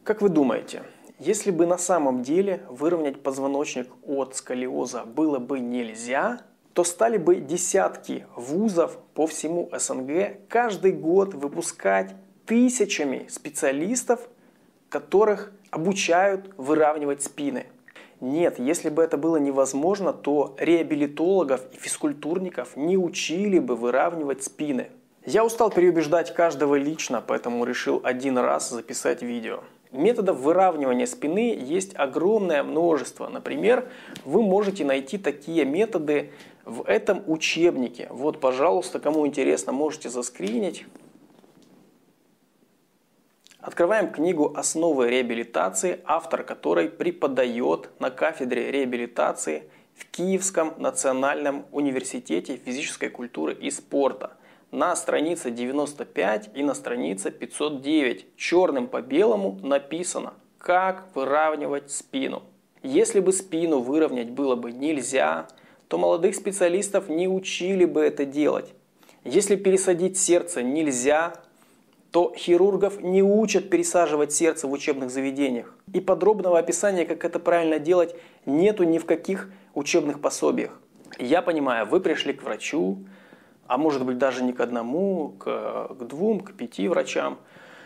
Как вы думаете, если бы на самом деле выровнять позвоночник от сколиоза было бы нельзя, то стали бы десятки вузов по всему СНГ каждый год выпускать тысячами специалистов, которых обучают выравнивать спины. Нет, если бы это было невозможно, то реабилитологов и физкультурников не учили бы выравнивать спины. Я устал переубеждать каждого лично, поэтому решил один раз записать видео. Методов выравнивания спины есть огромное множество. Например, вы можете найти такие методы в этом учебнике. Вот, пожалуйста, кому интересно, можете заскринить. Открываем книгу «Основы реабилитации», автор которой преподает на кафедре реабилитации в Киевском национальном университете физической культуры и спорта. На странице 95 и на странице 509 черным по белому написано, как выравнивать спину. Если бы спину выровнять было бы нельзя, то молодых специалистов не учили бы это делать. Если пересадить сердце нельзя, то хирургов не учат пересаживать сердце в учебных заведениях. И подробного описания, как это правильно делать, нету ни в каких учебных пособиях. Я понимаю, вы пришли к врачу, а может быть даже не к одному, к двум, к 5 врачам,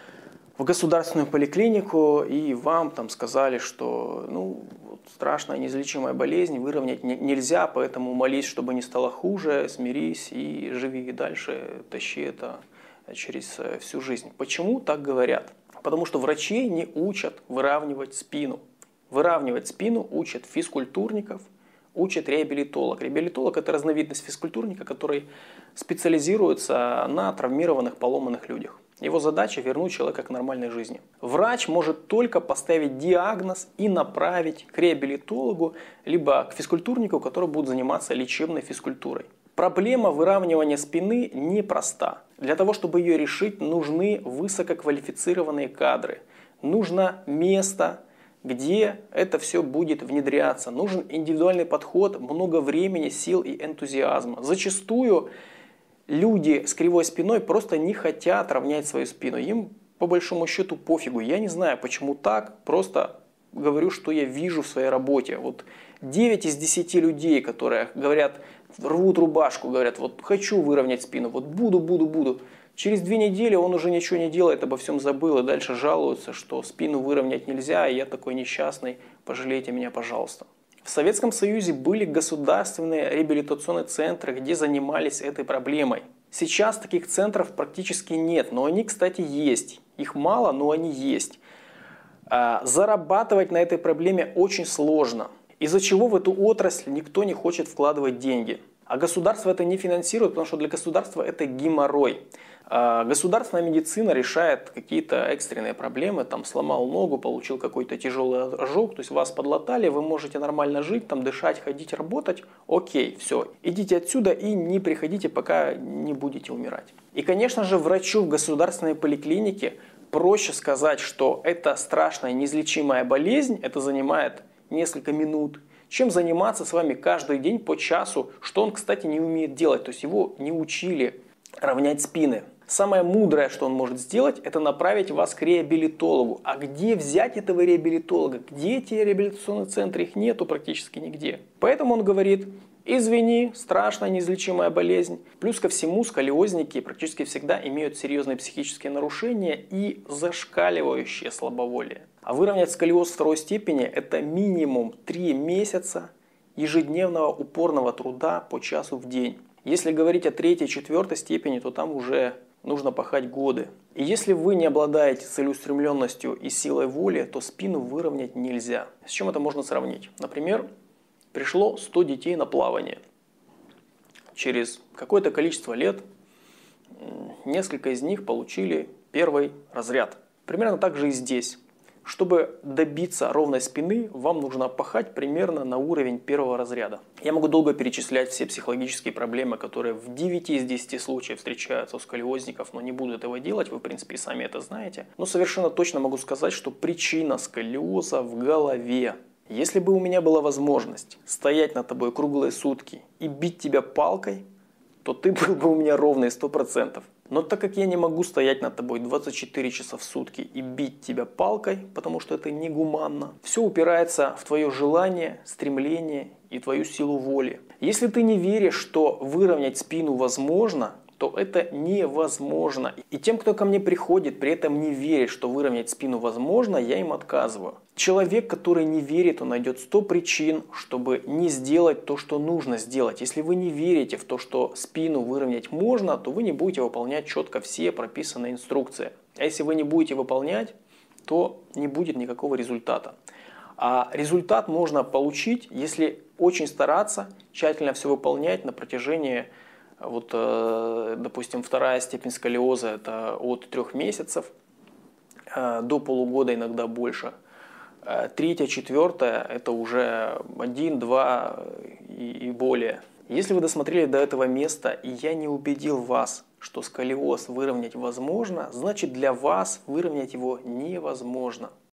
в государственную поликлинику, и вам там сказали, что страшная неизлечимая болезнь, выровнять нельзя, поэтому молись, чтобы не стало хуже, смирись и живи дальше, тащи это через всю жизнь. Почему так говорят? Потому что врачей не учат выравнивать спину. Выравнивать спину учат физкультурников, учит реабилитолог. Реабилитолог – это разновидность физкультурника, который специализируется на травмированных, поломанных людях. Его задача – вернуть человека к нормальной жизни. Врач может только поставить диагноз и направить к реабилитологу, либо к физкультурнику, который будет заниматься лечебной физкультурой. Проблема выравнивания спины непроста. Для того, чтобы ее решить, нужны высококвалифицированные кадры. Нужно место, где это все будет внедряться. Нужен индивидуальный подход, много времени, сил и энтузиазма. Зачастую люди с кривой спиной просто не хотят равнять свою спину. Им по большому счету пофигу. Я не знаю, почему так, просто говорю, что я вижу в своей работе. Вот 9 из 10 людей, которые говорят, рвут рубашку, говорят, вот хочу выровнять спину, вот буду. Через 2 недели он уже ничего не делает, обо всем забыл и дальше жалуются, что спину выровнять нельзя, и я такой несчастный, пожалейте меня, пожалуйста. В Советском Союзе были государственные реабилитационные центры, где занимались этой проблемой. Сейчас таких центров практически нет, но они, кстати, есть. Их мало, но они есть. Зарабатывать на этой проблеме очень сложно, из-за чего в эту отрасль никто не хочет вкладывать деньги. А государство это не финансирует, потому что для государства это геморрой. Государственная медицина решает какие-то экстренные проблемы, там сломал ногу, получил какой-то тяжелый ожог, то есть вас подлатали, вы можете нормально жить, там дышать, ходить, работать, окей, все. Идите отсюда и не приходите, пока не будете умирать. И, конечно же, врачу в государственной поликлинике проще сказать, что это страшная неизлечимая болезнь, это занимает несколько минут, чем заниматься с вами каждый день по часу, что он, кстати, не умеет делать, то есть его не учили равнять спины. Самое мудрое, что он может сделать, это направить вас к реабилитологу. А где взять этого реабилитолога? Где эти реабилитационные центры? Их нету практически нигде. Поэтому он говорит, извини, страшная неизлечимая болезнь. Плюс ко всему сколиозники практически всегда имеют серьезные психические нарушения и зашкаливающее слабоволие. А выровнять сколиоз второй степени – это минимум 3 месяца ежедневного упорного труда по часу в день. Если говорить о 3-4 степени, то там уже нужно пахать годы. И если вы не обладаете целеустремленностью и силой воли, то спину выровнять нельзя. С чем это можно сравнить? Например, пришло 100 детей на плавание. Через какое-то количество лет несколько из них получили 1 разряд. Примерно так же и здесь. Чтобы добиться ровной спины, вам нужно пахать примерно на уровень 1 разряда. Я могу долго перечислять все психологические проблемы, которые в 9 из 10 случаев встречаются у сколиозников, но не буду этого делать, вы в принципе и сами это знаете. Но совершенно точно могу сказать, что причина сколиоза в голове. Если бы у меня была возможность стоять над тобой круглые сутки и бить тебя палкой, то ты был бы у меня ровный 100%. Но так как я не могу стоять над тобой 24 часа в сутки и бить тебя палкой, потому что это негуманно, все упирается в твое желание, стремление и твою силу воли. Если ты не веришь, что выровнять спину возможно, то это невозможно. И тем, кто ко мне приходит, при этом не верит, что выровнять спину возможно, я им отказываю. Человек, который не верит, он найдет 100 причин, чтобы не сделать то, что нужно сделать. Если вы не верите в то, что спину выровнять можно, то вы не будете выполнять четко все прописанные инструкции. А если вы не будете выполнять, то не будет никакого результата. А результат можно получить, если очень стараться, тщательно все выполнять на протяжении, допустим, 2-я степень сколиоза – это от 3 месяцев до полугода, иногда больше. 3-я, 4-я – это уже 1, 2 и более. Если вы досмотрели до этого места, и я не убедил вас, что сколиоз выровнять возможно, значит для вас выровнять его невозможно.